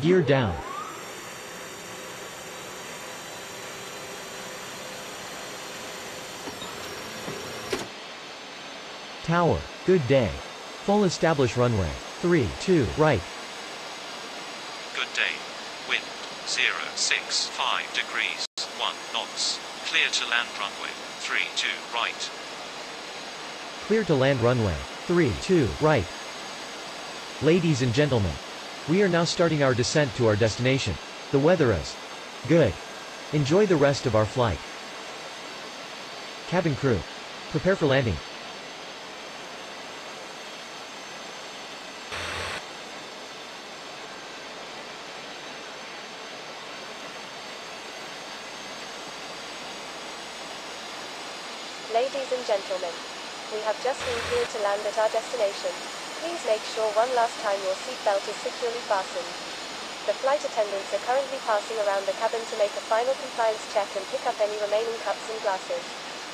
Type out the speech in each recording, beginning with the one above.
Gear down. Tower, good day. Full establish runway. 3, 2, right. Good day. Wind, 065 degrees, 1 knots. Clear to land runway, 32 right. Clear to land runway. 32 right. Ladies and gentlemen, we are now starting our descent to our destination. The weather is good. Enjoy the rest of our flight. Cabin crew, prepare for landing. Ladies and gentlemen, we have just been cleared to land at our destination. Please make sure one last time your seatbelt is securely fastened. The flight attendants are currently passing around the cabin to make a final compliance check and pick up any remaining cups and glasses.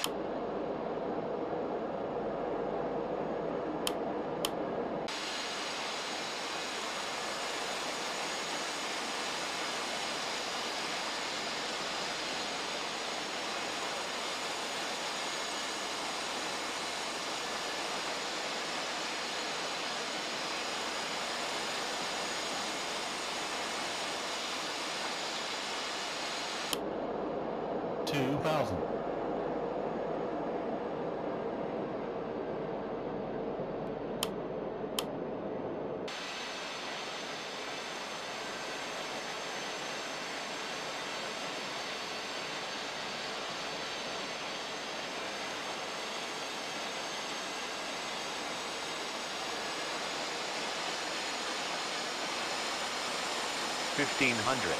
$1,500.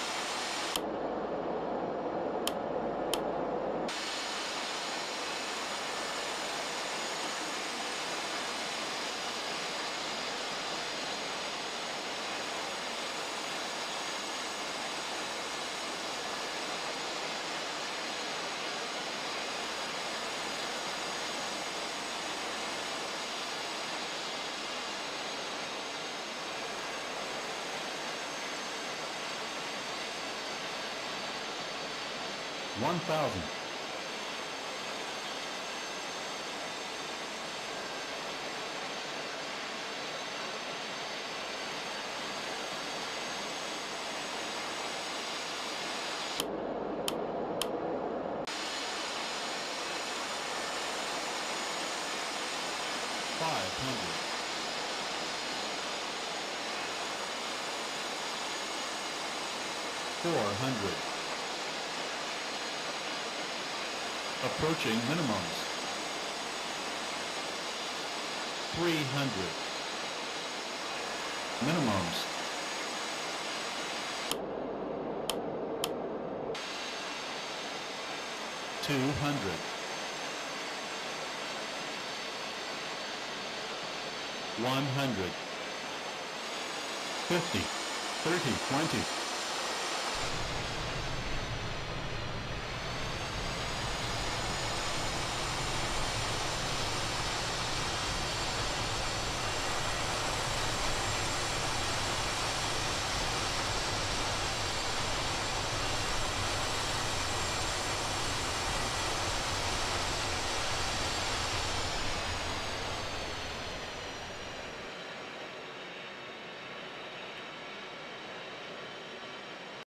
$1,000. $400. Approaching minimums. 300. Minimums. 200. 100. 50. 30. 20.